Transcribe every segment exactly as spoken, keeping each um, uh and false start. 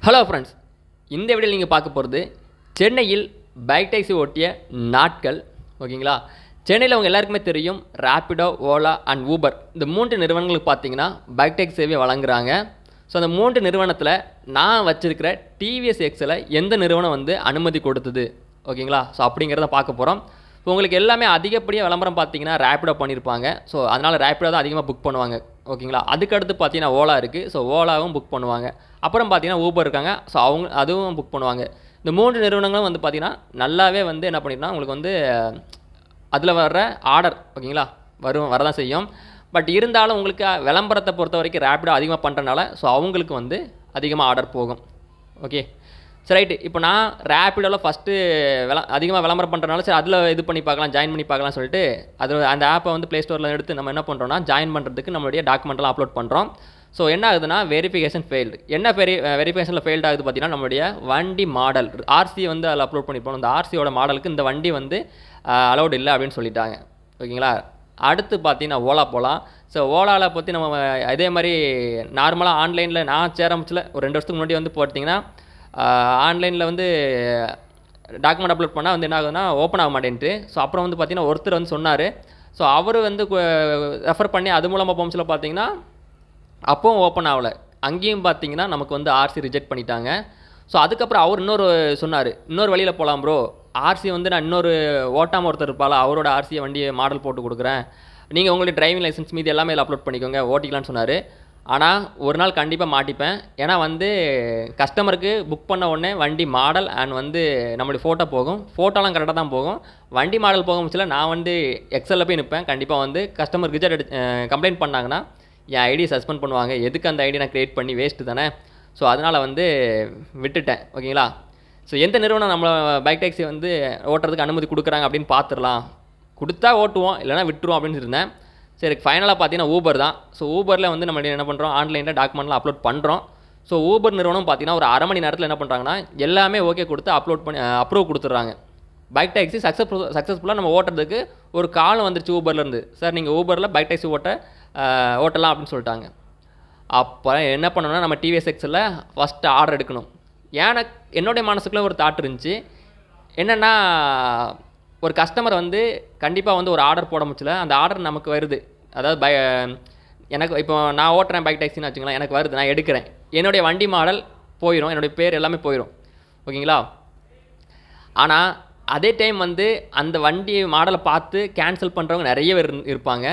Hello friends, இந்த வீடியோவில் நீங்கள் பார்க்க போகிறது சென்னையில் பைக் டாக்ஸி ஓட்டிய நாட்கள். ஓகேங்களா? சென்னையில் அவங்க எல்லாருக்குமே தெரியும், ரேப்பிடோ, ஓலா அண்ட் ஊபர் இந்த மூன்று நிறுவனங்களுக்கு பார்த்தீங்கன்னா பைக் டாக்ஸி சேவையை வழங்குறாங்க. ஸோ அந்த மூன்று நிறுவனத்தில் நான் வச்சுருக்கிற டிவிஎஸ் எக்ஸில் எந்த நிறுவனம் வந்து அனுமதி கொடுத்தது, ஓகேங்களா? ஸோ அப்படிங்கிறத பார்க்க போகிறோம். ஸோ உங்களுக்கு எல்லாமே அதிகப்படியாக விளம்பரம் பார்த்தீங்கன்னா ரேப்பிடோ பண்ணியிருப்பாங்க. ஸோ அதனால் ரேப்பிடோ தான் அதிகமாக புக் பண்ணுவாங்க, ஓகேங்களா? அதுக்கடுத்து பார்த்தீங்கன்னா ஓலா இருக்குது. ஸோ ஓலாவும் புக் பண்ணுவாங்க. அப்புறம் பார்த்தீங்கன்னா ஊபர் இருக்காங்க. ஸோ அவங்க அதுவும் புக் பண்ணுவாங்க. இந்த மூன்று நிறுவனங்களும் வந்து பார்த்தீங்கன்னா நல்லாவே வந்து என்ன பண்ணிருந்தா உங்களுக்கு வந்து அதில் வர்ற ஆர்டர், ஓகேங்களா, வரும் வரதான் செய்யும். பட் இருந்தாலும் உங்களுக்கு விளம்பரத்தை பொறுத்த வரைக்கும் ரேப்பிடோ அதிகமாக பண்ணுறனால ஸோ அவங்களுக்கு வந்து அதிகமாக ஆர்டர் போகும். ஓகே, சரி, ரைட்டு. இப்போ நான் ரேப்பிடோவில் ஃபஸ்ட்டு விள அதிகமாக விளம்பரம் பண்ணுறனால சரி அதில் இது பண்ணி பார்க்கலாம், ஜாயின் பண்ணி பார்க்கலாம் சொல்லிட்டு அது அந்த ஆப்பை வந்து ப்ளே ஸ்டோரில் எடுத்து நம்ம என்ன பண்ணுறோம்னா ஜாயின் பண்ணுறதுக்கு நம்மளுடைய டாக்குமெண்ட்லாம் அப்லோட் பண்ணுறோம். ஸோ என்ன ஆகுதுன்னா வெரிஃபிகேஷன் ஃபெயில்டு. என்ன வெரி வெரிஃபிகேஷனில் ஃபெயில்டு ஆகுது பார்த்தீங்கன்னா நம்மளுடைய வண்டி மாடல் ஆர்சி வந்து அதில் அப்லோட் பண்ணிப்போம். அந்த ஆர்சியோட மாடலுக்கு இந்த வண்டி வந்து அலௌட் இல்லை அப்படின்னு சொல்லிட்டாங்க, ஓகேங்களா? அடுத்து பார்த்தீங்கன்னா ஓலா போகலாம். ஸோ ஓலாவில் பற்றி நம்ம இதே மாதிரி நார்மலாக ஆன்லைனில் நான் சேரமிச்சில் ஒரு ரெண்டு வருஷத்துக்கு முன்னாடி வந்து போட்டிங்கன்னா ஆன்லைனில் வந்து டாக்குமெண்ட் அப்லோட் பண்ணால் வந்து என்ன ஆகுதுன்னா ஓப்பன் ஆக மாட்டேன்ட்டு. ஸோ அப்புறம் வந்து பார்த்தீங்கன்னா ஒருத்தர் வந்து சொன்னார். ஸோ அவர் வந்து ரெஃபர் பண்ணி அது மூலமாக போம்ஸில் பார்த்தீங்கன்னா அப்போவும் ஓப்பன் ஆகலை. அங்கேயும் பார்த்தீங்கன்னா நமக்கு வந்து ஆர்சி ரிஜெக்ட் பண்ணிட்டாங்க. ஸோ அதுக்கப்புறம் அவர் இன்னொரு சொன்னார், இன்னொரு வழியில் போகலாம் ப்ரோ, ஆர்சி வந்து நான் இன்னொரு ஓட்டாமல் ஒருத்தர் இருப்பாள், அவரோட ஆர்சியை வண்டியை மாடல் போட்டு கொடுக்குறேன், நீங்கள் உங்களுடைய டிரைவிங் லைசன்ஸ் மீது எல்லாமே இதில் அப்லோட் பண்ணிக்கோங்க, ஓட்டிக்கலான்னு சொன்னார். ஆனால் ஒரு நாள் கண்டிப்பாக மாட்டிப்பேன். ஏன்னா வந்து கஸ்டமருக்கு புக் பண்ண உடனே வண்டி மாடல் அண்ட் வந்து நம்மளுடைய ஃபோட்டோ போகும். ஃபோட்டோலாம் கரெக்டாக தான் போகும். வண்டி மாடல் போக முடியல நான் வந்து எக்ஸலில் போய் நிற்பேன். கண்டிப்பாக வந்து கஸ்டமர் ரிஜெக்ட் எடு கம்ப்ளைண்ட் பண்ணாங்கன்னா என் ஐடி சஸ்பெண்ட் பண்ணுவாங்க. எதுக்கு அந்த ஐடி நான் க்ரியேட் பண்ணி வேஸ்ட்டு தானே. ஸோ அதனால் வந்து விட்டுட்டேன், ஓகேங்களா? ஸோ எந்த நிறுவனம் நம்ம பைக் டாக்ஸி வந்து ஓட்டுறதுக்கு அனுமதி கொடுக்குறாங்க அப்படின்னு பார்த்துடலாம். கொடுத்தா ஓட்டுவோம், இல்லைனா விட்டுருவோம் அப்படின்னு இருந்தேன். சரி, ஃபைனலாக பார்த்தீங்கன்னா ஊபர் தான். ஸோ ஊபரில் வந்து நம்ம என்ன பண்ணுறோம், ஆன்லைனில் டாக்குமெண்ட்லாம் அப்லோட் பண்ணுறோம். ஸோ ஊபர் நிறுவனம் பார்த்தீங்கன்னா ஒரு அரை மணி நேரத்தில் என்ன பண்ணுறாங்கன்னா எல்லாமே ஓகே கொடுத்து அப்லோட் பண்ணி அப்ரூவ் கொடுத்துட்றாங்க. பைக் டாக்ஸி சக்ஸஸ்ஃபுல் சக்ஸஸ்ஃபுல்லாக நம்ம ஓட்டுறதுக்கு ஒரு காலம் வந்துருச்சு ஊபர்லேருந்து. சார் நீங்கள் ஊபரில் பைக் டாக்ஸி ஓட்ட ஓட்டலாம் அப்படின்னு சொல்லிட்டாங்க. அப்போ என்ன பண்ணணும்னா நம்ம டிவிஎஸ் எக்ஸில் ஃபஸ்ட்டு ஆர்டர் எடுக்கணும். ஏன்னா என்னுடைய மனசுக்குள்ளே ஒரு தாட் இருந்துச்சு. என்னென்னா ஒரு கஸ்டமர் வந்து கண்டிப்பாக வந்து ஒரு ஆர்டர் போட முடியல, அந்த ஆர்டர் நமக்கு வருது. அதாவது பை எனக்கு இப்போ நான் ஓட்டுறேன் பைக் டாக்ஸின்னு வச்சுக்கலாம், எனக்கு வருது, நான் எடுக்கிறேன், என்னுடைய வண்டி மாடல் போயிடும், என்னுடைய பேர் எல்லாமே போயிடும், ஓகேங்களா? ஆனால் அதே டைம் வந்து அந்த வண்டி மாடலை பார்த்து கேன்சல் பண்ணுறவங்க நிறைய பேர் இருப்பாங்க.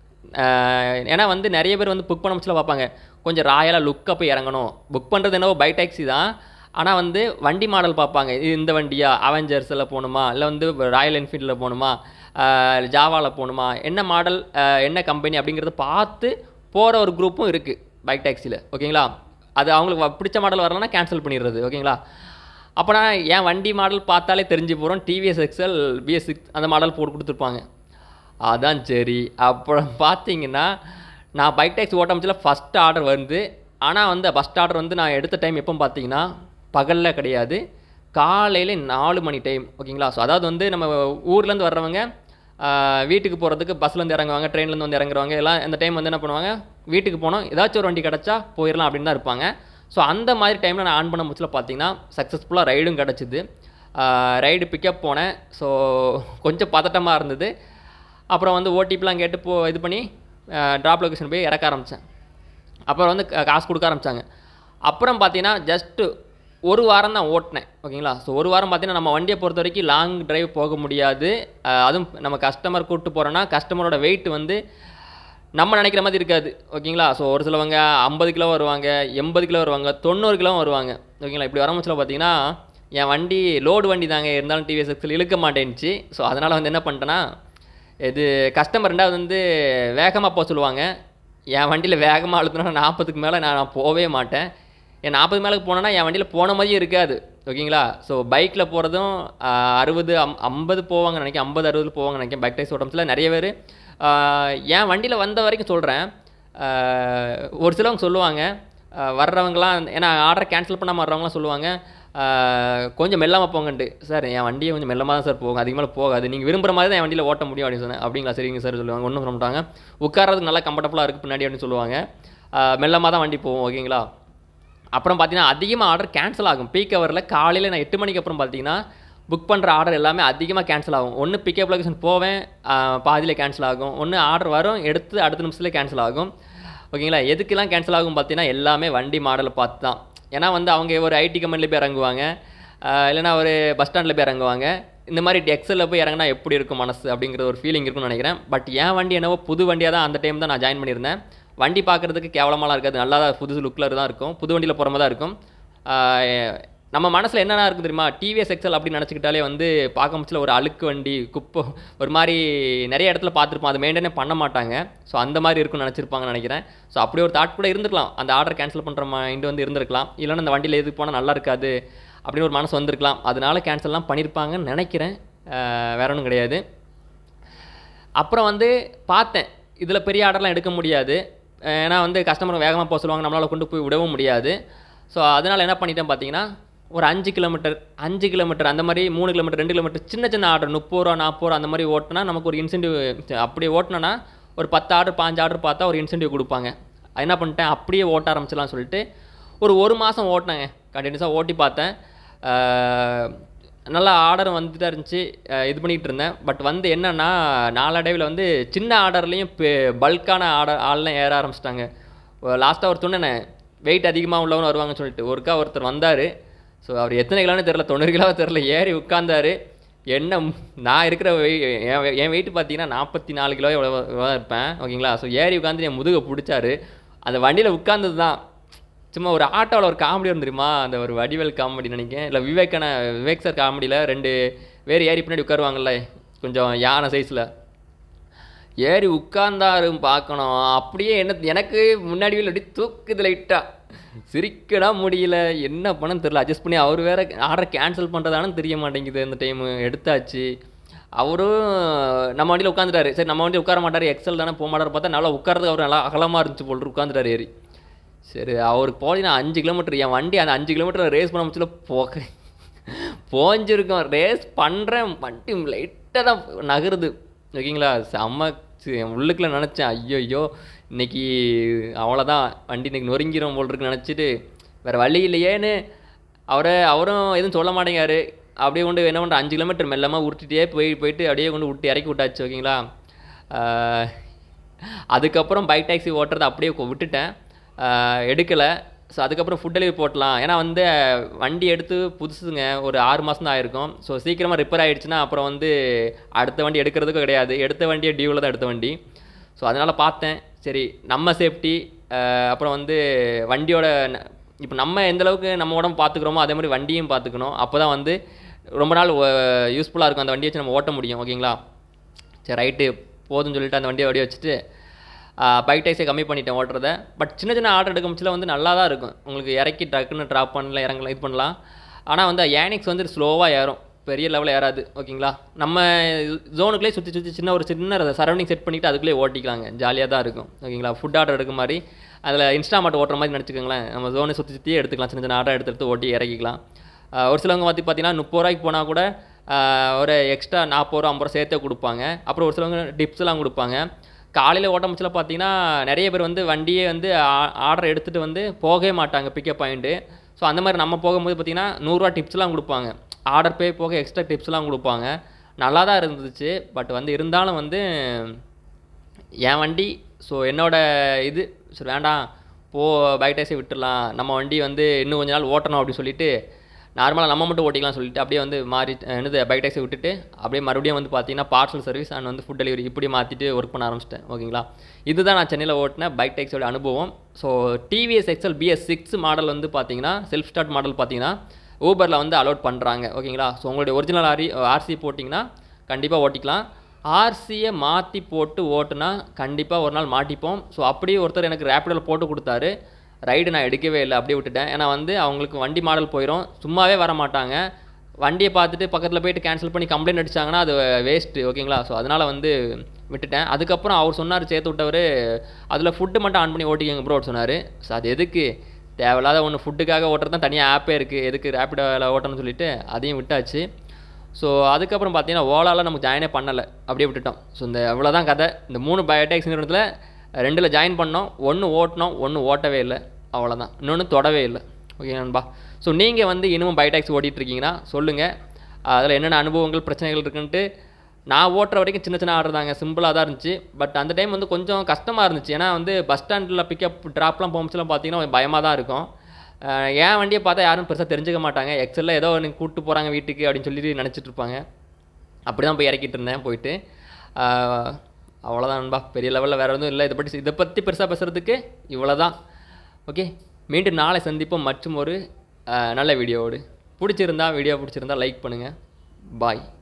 ஏன்னா வந்து நிறைய பேர் வந்து புக் பண்ண முடிச்சல பார்ப்பாங்க, கொஞ்சம் ராயலாக லுக்காக போய் இறங்கணும். புக் பண்ணுறது என்னவோ பைக் டாக்ஸி தான், ஆனால் வந்து வண்டி மாடல் பார்ப்பாங்க. இது இந்த வண்டியா, அவெஞ்சர்ஸில் போகணுமா, இல்லை வந்து ராயல் என்ஃபீல்டில் போகணுமா, ஜாவாவில் போகணுமா, என்ன மாடல் என்ன கம்பெனி அப்படிங்கிறத பார்த்து போகிற ஒரு குரூப்பும் இருக்குது பைக் டாக்ஸியில், ஓகேங்களா? அது அவங்களுக்கு பிடிச்ச மாடல் வரலன்னா கேன்சல் பண்ணிடுறது, ஓகேங்களா? அப்போனா என் வண்டி மாடல் பார்த்தாலே தெரிஞ்சு போகிறோம், டிவிஎஸ் எக்ஸல் பிஎஸ் சிக்ஸ் அந்த மாடல் போட்டு கொடுத்துருப்பாங்க. அதான் சரி. அப்புறம் பார்த்தீங்கன்னா நான் பைக் டாக்ஸி ஓட்டமிச்சில் ஃபஸ்ட் ஆர்டர் வந்து, ஆனால் வந்து ஃபஸ்ட் ஆர்டர் வந்து நான் எடுத்த டைம் எப்போ பார்த்தீங்கன்னா பகலில் கிடையாது, காலையில் நாலு மணி டைம், ஓகேங்களா? ஸோ அதாவது வந்து நம்ம ஊர்லேருந்து வர்றவங்க வீட்டுக்கு போகிறதுக்கு பஸ்லேருந்து இறங்குவாங்க, ட்ரெயின்லேருந்து வந்து இறங்குறவங்க எல்லாம் அந்த டைம் வந்து என்ன பண்ணுவாங்க, வீட்டுக்கு போனோம் ஏதாச்சும் ஒரு வண்டி கிடச்சா போயிடலாம் அப்படின்னு தான் இருப்பாங்க. ஸோ அந்த மாதிரி டைமில் நான் ஆன் பண்ண முடிச்சல பார்த்தீங்கன்னா சக்ஸஸ்ஃபுல்லாக ரைடும் கிடச்சிது. ரைடு பிக்கப் போனேன். ஸோ கொஞ்சம் பதட்டமாக இருந்தது. அப்புறம் வந்து ஓடிபிலாம் கேட்டு போ இது பண்ணி ட்ராப் லொக்கேஷன் போய் இறக்க ஆரம்பித்தேன். அப்புறம் வந்து காசு கொடுக்க ஆரம்பித்தாங்க. அப்புறம் பார்த்தீங்கன்னா ஜஸ்ட்டு ஒரு வாரம் தான் ஓட்டினேன், ஓகேங்களா? ஸோ ஒரு வாரம் பார்த்தீங்கன்னா நம்ம வண்டியை பொறுத்த வரைக்கும் லாங் ட்ரைவ் போக முடியாது. அதுவும் நம்ம கஸ்டமர் கூப்பிட்டு போகிறோன்னா கஸ்டமரோட வெயிட் வந்து நம்ம நினைக்கிற மாதிரி இருக்காது, ஓகேங்களா? ஸோ ஒரு சிலவங்க ஐம்பது கிலோ வருவாங்க, எண்பது கிலோ வருவாங்க, தொண்ணூறு கிலோ வருவாங்க, ஓகேங்களா? இப்படி வர முடிச்சல பார்த்தீங்கன்னா என் வண்டி லோடு வண்டி தாங்க, இருந்தாலும் டிவிஎஸ் எக்ஸில் இழுக்க மாட்டேன்ச்சு. ஸோ அதனால் வந்து என்ன பண்ணிட்டேன்னா இது கஸ்டமர் ரெண்டாவது வந்து வேகமாக போக சொல்லுவாங்க. என் வண்டியில் வேகமாக அழுத்தினா நாற்பதுக்கு மேலே நான் நான் போகவே மாட்டேன். என் நாற்பது மேலே போனேன்னா என் வண்டியில் போன மாதிரியே இருக்காது, ஓகேங்களா? ஸோ பைக்கில் போகிறதும் அறுபது அம் ஐம்பது போவாங்க நினைக்கிறேன், ஐம்பது அறுபது போவாங்க நினைக்கிறேன். பைக் டாக்ஸி ஓட்டம்ஸில் நிறைய பேர் என் வண்டியில் வந்த வரைக்கும் சொல்கிறேன். ஒரு சிலவங்க சொல்லுவாங்க வர்றவங்களாம், ஏன்னா ஆர்டர் கேன்சல் பண்ணாமல் வர்றவங்களாம் சொல்லுவாங்க கொஞ்சம் மெல்லாமல் போங்கன்ட்டு. சார் என் வண்டியை கொஞ்சம் மெல்லமாக தான் சார் போகும், அதிகமாக போகாது, நீங்கள் விரும்புகிற மாதிரி தான் என் வண்டியில் ஓட்ட முடியும் அப்படின்னு சொன்னேன். அப்படிங்களா, சரிங்க சார் சொல்லுவாங்க. ஒன்றும் சொல்ல மாட்டாங்க, உட்காரதுக்கு நல்லா கம்ஃபர்டபுளாக இருக்குது பின்னாடி அப்படின்னு சொல்லுவாங்க. மெல்லமாக தான் வண்டி போகும், ஓகேங்களா? அப்புறம் பார்த்தீங்கன்னா அதிகமாக ஆர்டர் கேன்சல் ஆகும். பீக் ஹவரில் காலையில் நான் எட்டு மணிக்கு அப்புறம் பார்த்தீங்கன்னா புக் பண்ணுற ஆர்டர் எல்லாமே அதிகமாக கேன்சல் ஆகும். ஒன்று பிக்கப் லொகேஷன் போவேன், பாதியில் கேன்சல் ஆகும். ஒன்று ஆர்டர் வரும், எடுத்து அடுத்த நிமிஷத்தில் கேன்சல் ஆகும். ஓகேங்களா? எதுக்கெல்லாம் கேன்சல் ஆகும் பார்த்தீங்கன்னா எல்லாமே வண்டி மாடலை பார்த்து தான். ஏன்னா வந்து அவங்க ஒரு ஐடி கம்பெனியில் போய் இறங்குவாங்க, இல்லைனா ஒரு பஸ் ஸ்டாண்டில் போய் இறங்குவாங்க. இந்த மாதிரி எக்ஸலில் போய் இறங்கினா எப்படி இருக்கும் மனசு அப்படிங்கிற ஒரு ஃபீலிங் இருக்குன்னு நினைக்கிறேன். பட் என் வண்டி என்னவோ புது வண்டியாக தான் அந்த டைம் தான் நான் ஜாயின் பண்ணியிருந்தேன். வண்டி பார்க்குறதுக்கு கேவலமாலாம் இருக்காது, நல்லா தான் புதுசு லுக்கில் தான் இருக்கும், புது வண்டியில் போகிற மாதிரி தான் இருக்கும். நம்ம மனசில் என்னென்ன இருக்குது தெரியுமா, டிவிஎஸ் எக்ஸல் அப்படின்னு நினச்சிக்கிட்டாலே வந்து பார்க்க முடிச்சல ஒரு அழுக்கு வண்டி, குப்பை, ஒரு மாதிரி நிறைய இடத்துல பார்த்துருப்போம், அதை மெயின்டைனே பண்ண மாட்டாங்க. ஸோ அந்த மாதிரி இருக்குன்னு நினச்சிருப்பாங்கன்னு நினைக்கிறேன். ஸோ அப்படி ஒரு தாட் கூட இருந்திருக்கலாம், அந்த ஆர்டர் கேன்சல் பண்ணுற மைண்டு வந்து இருந்திருக்கலாம். இல்லைன்னா அந்த வண்டியில் எதுக்கு போனால் நல்லா இருக்காது அப்படின்னு ஒரு மனசு வந்திருக்கலாம். அதனால கேன்சல்லாம் பண்ணியிருப்பாங்கன்னு நினைக்கிறேன், வேற ஒன்றும் கிடையாது. அப்புறம் வந்து பார்த்தேன், இதில் பெரிய ஆர்டர்லாம் எடுக்க முடியாது, ஏன்னா வந்து கஸ்டமர் வேகமாக போக சொல்லுவாங்க, நம்மளால் கொண்டு போய் விடவும் முடியாது. ஸோ அதனால் என்ன பண்ணிட்டேன் பார்த்தீங்கன்னா, ஒரு அஞ்சு கிலோமீட்டர் அஞ்சு கிலோமீட்டர் அந்த மாதிரி மூணு கிலோமீட்டர் ரெண்டு கிலோமீட்டர் சின்ன சின்ன ஆர்டர் முப்பது ரூபா நாற்பது ரூபா அந்த மாதிரி ஓட்டினா நமக்கு ஒரு இன்சென்டிவ். அப்படி ஓட்டினோன்னா ஒரு பத்து ஆர்டர் பாஞ்சு ஆர்டர் பார்த்தா ஒரு இன்சென்டிவ் கொடுப்பாங்க. என்ன பண்ணிட்டேன், அப்படியே ஓட்ட ஆரம்பிச்சிடலாம் சொல்லிட்டு ஒரு ஒரு மாதம் ஓட்டினேங்க, கண்டினியூஸாக ஓட்டி பார்த்தேன். நல்லா ஆர்டர் வந்துட்டு இருந்துச்சு, இது பண்ணிகிட்டு இருந்தேன். பட் வந்து என்னென்னா நாளடைவில் வந்து சின்ன ஆர்டர்லேயும் பல்கான ஆர்டர் ஆள்லாம் ஏற ஆரம்பிச்சிட்டாங்க. லாஸ்ட்டாக ஒரு சொன்னேன், வெயிட் அதிகமாக உள்ளவங்க வருவாங்கன்னு சொல்லிட்டு. ஒருக்கா ஒருத்தர் வந்தார். ஸோ அவர் எத்தனை கிலோன்னு தெரில, தொண்ணூறு கிலோவாக தெரில, ஏறி உட்காந்தார். என்ன நான் இருக்கிற வெய் என் வெயிட்டு பார்த்தீங்கன்னா நாற்பத்தி நாலு கிலோ எவ்வளோ இருப்பேன். ஓகேங்களா? ஸோ ஏறி உட்காந்து என் முதுகை பிடிச்சாரு. அந்த வண்டியில் உட்காந்தது தான் சும்மா ஒரு ஆட்டோவில் ஒரு காமெடி வந்து தெரியுமா, அந்த ஒரு வடிவேல் காமெடி நினைக்கிறேன், இல்லை விவேக்கான விவேக் சார் காமெடியில் ரெண்டு பேர் ஏறி பின்னாடி உட்காருவாங்கல்ல, கொஞ்சம் யானை சைஸில் ஏறி உட்கார்ந்தாரும் பார்க்கணும். அப்படியே என்ன எனக்கு முன்னாடி அப்படி தூக்குது லைட்டாக, சிரிக்கடா முடியல, என்ன பண்ணன்னு தெரில. அட்ஜஸ்ட் பண்ணி அவர் வேறு ஆர்டர் கேன்சல் பண்ணுறதானு தெரிய மாட்டேங்குது. இந்த டைமு எடுத்தாச்சு, அவரும் நம்ம வண்டியில் உட்காந்துட்டாரு. சரி நம்ம வண்டி உட்கார மாட்டார், எக்ஸல் தானே போக மாட்டார் பார்த்தா நல்லா உட்காரதுக்கு அவர் நல்லா அகலமாக இருந்துச்சு போல் உட்காந்துட்டார் ஏறி. சரி அவருக்கு போய் நான் அஞ்சு கிலோமீட்டர் என் வண்டி அந்த அஞ்சு கிலோமீட்டர் ரேஸ் பண்ண முடிச்சல போக போஞ்சிருக்கோம். ரேஸ் பண்ணுறேன், வண்டி லைட்டாக தான் நகருது. ஓகேங்களா? செம்ம உள்ளுக்குள்ள நினச்சேன், ஐயோ ஐயோ இன்றைக்கி அவ்வளோதான், வண்டி இன்றைக்கி நொறுங்கிடும் போல் இருக்குன்னு நினச்சிட்டு வேறு வழி இல்லையேன்னு அவரை அவரும் எதுவும் சொல்ல மாட்டேங்காரு. அப்படியே கொண்டு என்ன பண்ணுற அஞ்சு கிலோமீட்டர் மெல்லமாக உருட்டிகிட்டே போய் போயிட்டு அப்படியே கொண்டு விட்டு இறக்கி விட்டாச்சு. ஓகேங்களா? அதுக்கப்புறம் பைக் டாக்ஸி ஓட்டுறது அப்படியே விட்டுட்டேன், எடுக்கலை. ஸோ அதுக்கப்புறம் ஃபுட் டெலிவரி போட்டலாம், ஏன்னா வந்து வண்டி எடுத்து புதுசுங்க, ஒரு ஆறு மாதம் தான் ஆயிருக்கும். ஸோ சீக்கிரமாக ரிப்பேர் ஆகிடுச்சுன்னா அப்புறம் வந்து அடுத்த வண்டி எடுக்கிறதுக்கும் கிடையாது, எடுத்த வண்டியை டியூவில் தான் எடுத்த வண்டி. ஸோ அதனால் பார்த்தேன், சரி நம்ம சேஃப்டி, அப்புறம் வந்து வண்டியோட இப்போ நம்ம எந்தளவுக்கு நம்ம உடம்பு பார்த்துக்குறோமோ அதே மாதிரி வண்டியும் பார்த்துக்கணும். அப்போ தான் வந்து ரொம்ப நாள் யூஸ்ஃபுல்லாக இருக்கும், அந்த வண்டியை வச்சு நம்ம ஓட்ட முடியும். ஓகேங்களா? சரி ரைட்டு போதுன்னு சொல்லிட்டு அந்த வண்டியை வண்டியை வச்சுட்டு பைக் டாக்ஸியை கம்மி பண்ணிட்டேன் ஓட்டுறத. பட் சின்ன சின்ன ஆர்டர் எடுக்க முடிச்சல வந்து நல்லா தான் இருக்கும், உங்களுக்கு இறக்கி டக்குன்னு ட்ராப் பண்ணலாம், இறங்கலாம், இது பண்ணலாம். ஆனால் வந்து ஏனிக்ஸ் வந்து ஸ்லோவாக ஏறும், பெரிய லெவலில் ஏறாது. ஓகேங்களா? நம்ம ஜோனுக்குள்ளே சுற்றி சுற்றி சின்ன ஒரு சின்ன சரௌண்டிங் செட் பண்ணிவிட்டு அதுக்குள்ளே ஓட்டிக்கலாங்க, ஜாலியாக தான் இருக்கும். ஓகேங்களா? ஃபுட் ஆர்டர் எடுக்க மாதிரி அதில் இன்ஸ்டாமார்ட் ஓட்டுற மாதிரி நினச்சிக்கோங்களேன், நம்ம ஜோனை சுற்றி சுற்றியே எடுத்துக்கலாம், சின்ன சின்ன ஆர்டர் எடுத்து எடுத்து ஓட்டி இறக்கிக்கலாம். ஒரு சிலவங்க பார்த்து பார்த்தீங்கன்னா முப்பது ரூபாய்க்கு போனால் கூட ஒரு எக்ஸ்ட்ரா நாற்பது ரூபா ஐம்பது ரூபா சேர்த்தே கொடுப்பாங்க. அப்புறம் ஒரு சிலவங்க டிப்ஸ்லாம் கொடுப்பாங்க. காலையில் ஓட்ட முடிச்சல பார்த்தீங்கன்னா நிறைய பேர் வந்து வண்டியே வந்து ஆர்டர் எடுத்துகிட்டு வந்து போகவே மாட்டாங்க பிக்கப் பாயிண்ட்டு. ஸோ அந்த மாதிரி நம்ம போகும்போது பார்த்திங்கன்னா நூறுரூவா டிப்ஸ்லாம் கொடுப்பாங்க, ஆர்டர் பே போக எக்ஸ்ட்ரா டிப்ஸ்லாம் கொடுப்பாங்க. நல்லா தான் இருந்துச்சு. பட் வந்து இருந்தாலும் வந்து என் வண்டி, ஸோ என்னோடய இது சரி வேண்டாம் போ பைக் டாக்ஸி விட்டுடலாம், நம்ம வண்டி வந்து இன்னும் கொஞ்ச நாள் ஓட்டணும் அப்படின்னு சொல்லிட்டு நார்மலாக நம்ம மட்டும் ஓட்டிக்கலாம் சொல்லிட்டு அப்படியே வந்து மாறி என்னது பைக் டாக்ஸி விட்டுட்டு அப்படியே மறுபடியும் வந்து பார்த்தீங்கன்னா பார்சல் சர்வீஸ் அண்ட் வந்து ஃபுட் டெலிவரி இப்படி மாற்றிட்டு ஒர்க் பண்ண ஆரம்பிச்சிட்டேன். ஓகேங்களா? இதுதான் நான் சென்னையில் ஓட்டின பைக் டாக்ஸியோட அனுபவம். So TVS XL BS six model வந்து பார்த்தீங்கன்னா செல்ஃப் ஸ்டார்ட் மாடல் பார்த்தீங்கன்னா ஊபரில் வந்து அலோட் பண்ணுறாங்க. ஓகேங்களா? ஸோ உங்களுடைய ஒரிஜினல் ஆரி ஆர்சி போட்டிங்கன்னா கண்டிப்பாக ஓட்டிக்கலாம். ஆர்சியை மாற்றி போட்டு ஓட்டுனா கண்டிப்பாக ஒரு நாள் மாட்டிப்போம். ஸோ அப்படியே ஒருத்தர் எனக்கு ரேப்பிடோவில் போட்டு கொடுத்தாரு, ரைடு நான் எடுக்கவே இல்லை, அப்படியே விட்டுட்டேன். ஏன்னா வந்து அவங்களுக்கு வண்டி மாடல் போயிடும், சும்மாவே வர மாட்டாங்க. வண்டியை பார்த்துட்டு பக்கத்தில் போயிட்டு கேன்சல் பண்ணி கம்ப்ளைண்ட் அடித்தாங்கன்னா அது வேஸ்ட்டு. ஓகேங்களா? ஸோ அதனால் வந்து விட்டுட்டேன். அதுக்கப்புறம் அவர் சொன்னார், சேர்த்து விட்டவர் அதில் ஃபுட்டு மட்டும் ஆன் பண்ணி ஓட்டிக்கங்க ப்ரோ சொன்னார். ஸோ அது எதுக்கு தேவையில்லாத ஒன்று, ஃபுட்டுக்காக ஓட்டுறது தான் தனியாக ஆப்பே இருக்குது, எதுக்கு ரேப்பிடோவில் ஓட்டணும்னு சொல்லிட்டு அதையும் விட்டாச்சு. ஸோ அதுக்கப்புறம் பார்த்தீங்கன்னா ஓலாவில் நமக்கு ஜாயினே பண்ணலை, அப்படியே விட்டுட்டோம். ஸோ இந்த அவ்வளோதான் கதை. இந்த மூணு பயோடெக்ஸ் நிறுவனத்தில் ரெண்டில் ஜாயின் பண்ணோம், ஒன்று ஓட்டினோம், ஒன்று ஓட்டவே இல்லை, அவ்வளோதான், இன்னொன்று தொடவே இல்லை. ஓகே நண்பா. ஸோ நீங்கள் வந்து இன்னமும் பைக் டாக்ஸி ஓட்டிகிட்ருக்கீங்கன்னா சொல்லுங்கள், அதில் என்னென்ன அனுபவங்கள் பிரச்சனைகள் இருக்குன்ட்டு. நான் ஓட்டுற வரைக்கும் சின்ன சின்ன ஆர்டர் தாங்க, சிம்பிளாக தான் இருந்துச்சு. பட் அந்த டைம் வந்து கொஞ்சம் கஷ்டமாக இருந்துச்சு. ஏன்னா வந்து பஸ் ஸ்டாண்டில் பிக்கப் ட்ராப்லாம் போகும்போதுலாம் பார்த்தீங்கன்னா பயமாக தான் இருக்கும். என் வண்டியை பார்த்தா யாரும் பெருசாக தெரிஞ்சுக்க மாட்டாங்க. எக்ஸலில் ஏதோ எனக்கு கூப்பிட்டு போகிறாங்க வீட்டுக்கு அப்படின்னு சொல்லிட்டு நினச்சிட்டு இருப்பாங்க. அப்படி தான் போய் இறக்கிட்டு இருந்தேன் போயிட்டு. அவ்வளோதான் நண்பா, பெரிய லெவலில் வேறு எதுவும் இல்லை. இதை பற்றி இதை பற்றி பெருசாக பேசுகிறதுக்கு இவ்வளோ தான். ஓகே, மீண்டும் நாளை சந்திப்போம் மற்றும் ஒரு நல்ல வீடியோவோடு. பிடிச்சிருந்தா வீடியோ பிடிச்சிருந்தா லைக் பண்ணுங்கள். பாய்.